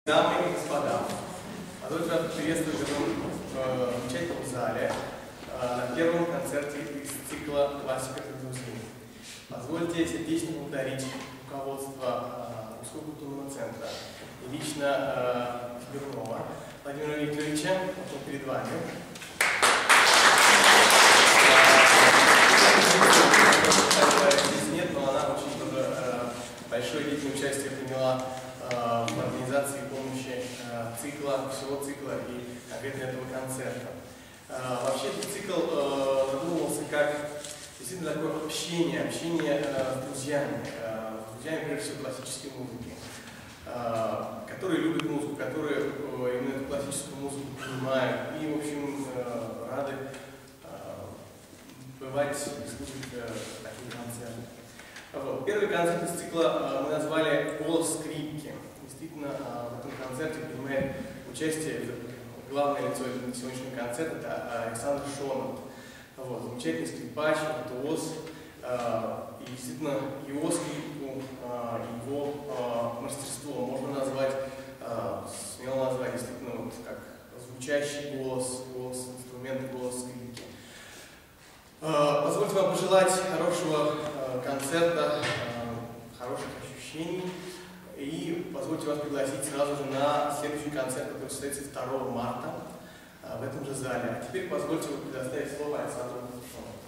Дамы и господа, позвольте вас приветствовать в этом замечательном зале на первом концерте из цикла «Классика для друзей». Позвольте сердечно благодарить руководство Русского культурного центра и лично Смирнова Владимира Викторовича, вот перед вами. Здесь нет, но она очень тоже большое деятельное участие приняла в организации помощи цикла, всего цикла и конкретно этого концерта. Вообще этот цикл задумывался как действительно такое общение с друзьями, прежде всего классической музыки, которые любят музыку, которые именно эту классическую музыку понимают и, в общем, рады бывать и слушать такие концерты. Вот. Первый концерт из цикла мы назвали «Голос скрипки». Действительно, в этом концерте принимает участие главное лицо сегодняшнего концерта, это Александр Шонов. Вот. Замечательный скрипач, виртуоз. И действительно его скрипку, его мастерство можно назвать, смело назвать действительно вот как звучащий голос инструмента, голос скрипки. Позвольте вам пожелать хорошего концерта, хороших ощущений. И позвольте вас пригласить сразу же на следующий концерт, который состоится 2 марта в этом же зале. А теперь позвольте предоставить слово Александру Шонову.